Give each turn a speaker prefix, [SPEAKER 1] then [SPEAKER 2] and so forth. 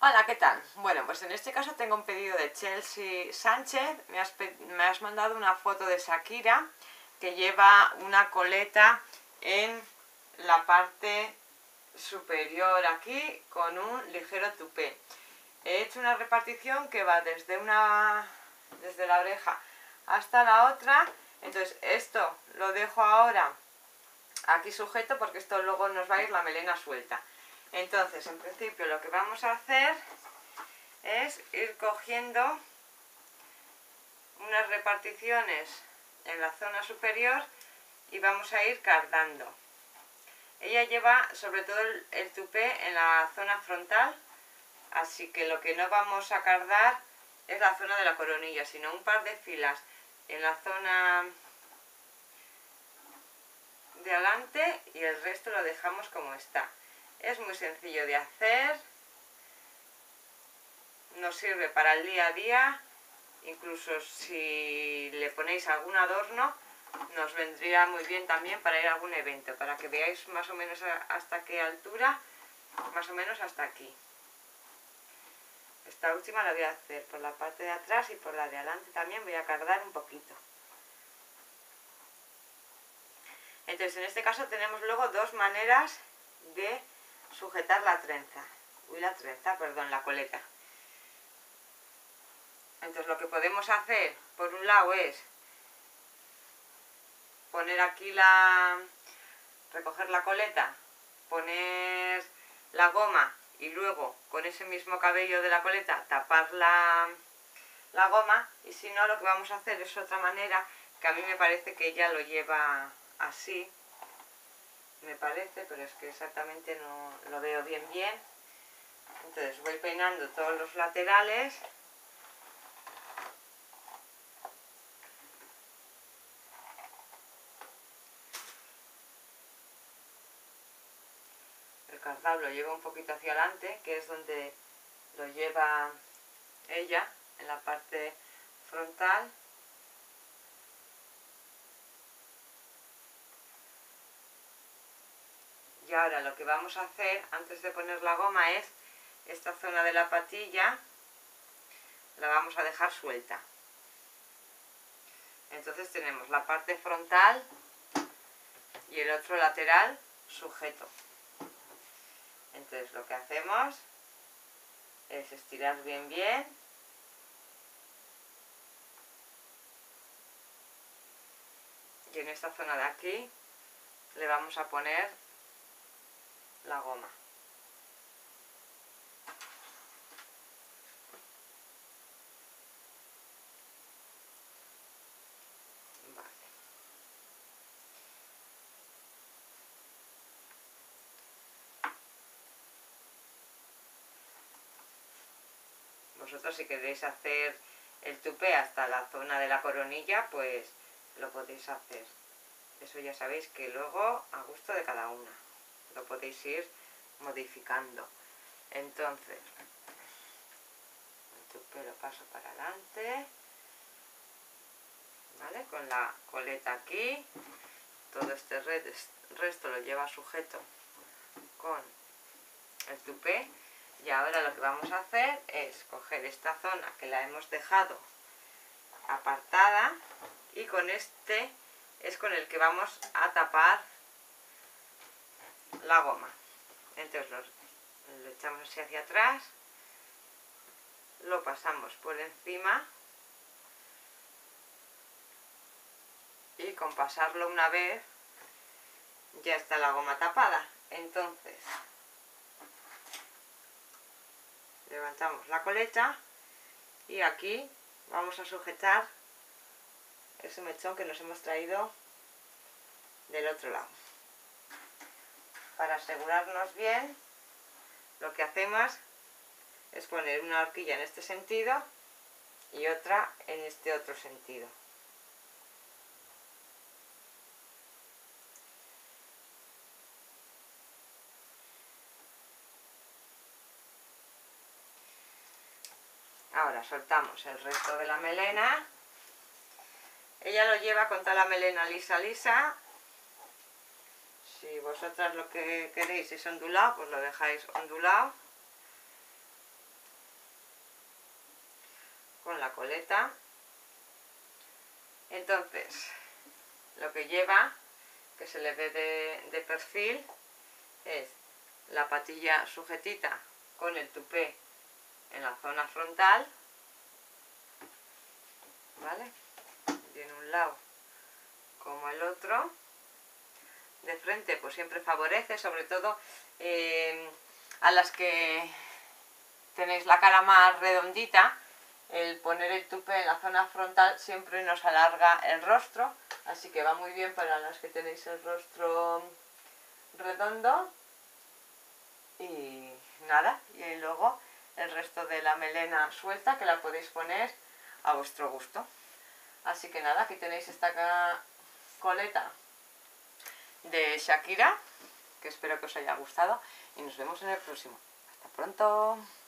[SPEAKER 1] Hola, ¿qué tal? Bueno, pues en este caso tengo un pedido de Chelsea Sánchez. Me has mandado una foto de Shakira que lleva una coleta en la parte superior aquí con un ligero tupé. He hecho una repartición que va desde la oreja hasta la otra. Entonces esto lo dejo ahora aquí sujeto porque esto luego nos va a ir la melena suelta. Entonces, en principio lo que vamos a hacer es ir cogiendo unas reparticiones en la zona superior y vamos a ir cardando. Ella lleva sobre todo el tupé en la zona frontal, así que lo que no vamos a cardar es la zona de la coronilla, sino un par de filas en la zona de adelante y el resto lo dejamos como está. Es muy sencillo de hacer, nos sirve para el día a día, incluso si le ponéis algún adorno nos vendría muy bien también para ir a algún evento, para que veáis más o menos hasta qué altura, más o menos hasta aquí. Esta última la voy a hacer por la parte de atrás y por la de adelante también voy a cardar un poquito. Entonces en este caso tenemos luego dos maneras de sujetar la coleta. Entonces lo que podemos hacer por un lado es poner aquí recoger la coleta, poner la goma y luego con ese mismo cabello de la coleta tapar la goma, y si no lo que vamos a hacer es otra manera que a mí me parece que ella lo lleva así, me parece, pero es que exactamente no lo veo bien. Entonces voy peinando todos los laterales. El cardado lo llevo un poquito hacia adelante, que es donde lo lleva ella, en la parte frontal. Y ahora lo que vamos a hacer antes de poner la goma es esta zona de la patilla la vamos a dejar suelta. Entonces tenemos la parte frontal y el otro lateral sujeto. Entonces lo que hacemos es estirar bien y en esta zona de aquí le vamos a poner la goma. Vale. Vosotros si queréis hacer el tupé hasta la zona de la coronilla, pues lo podéis hacer. Eso ya sabéis que luego a gusto de cada una lo podéis ir modificando. Entonces el tupé lo paso para adelante, ¿vale? Con la coleta aquí, todo este resto lo lleva sujeto con el tupé. Y ahora lo que vamos a hacer es coger esta zona que la hemos dejado apartada y con este es con el que vamos a tapar la goma. Entonces lo echamos así hacia atrás, lo pasamos por encima y con pasarlo una vez ya está la goma tapada. Entonces levantamos la coleta y aquí vamos a sujetar ese mechón que nos hemos traído del otro lado. Para asegurarnos bien, lo que hacemos es poner una horquilla en este sentido y otra en este otro sentido. Ahora soltamos el resto de la melena. Ella lo lleva con toda la melena lisa. Si vosotras lo que queréis es ondulado, pues lo dejáis ondulado. con la coleta. Entonces, lo que lleva, que se le ve de perfil, es la patilla sujetita con el tupé en la zona frontal, ¿vale? De un lado como el otro. De frente pues siempre favorece, sobre todo a las que tenéis la cara más redondita, el poner el tupé en la zona frontal siempre nos alarga el rostro, así que va muy bien para las que tenéis el rostro redondo. Y nada, y luego el resto de la melena suelta, que la podéis poner a vuestro gusto. Así que nada, aquí tenéis esta coleta de Shakira, que espero que os haya gustado y nos vemos en el próximo. Hasta pronto.